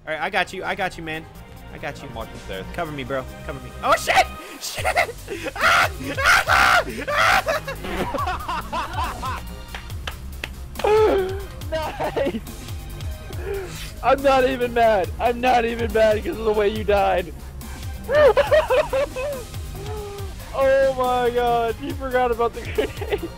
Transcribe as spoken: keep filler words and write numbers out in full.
All right, I got you. I got you, man. I got you. I'm watching stairs. Cover me, bro. Cover me. Oh shit! Shit! Ah! Ah! Ah! Nice! I'm not even mad. I'm not even mad because of the way you died. Oh my god, you forgot about the grenade.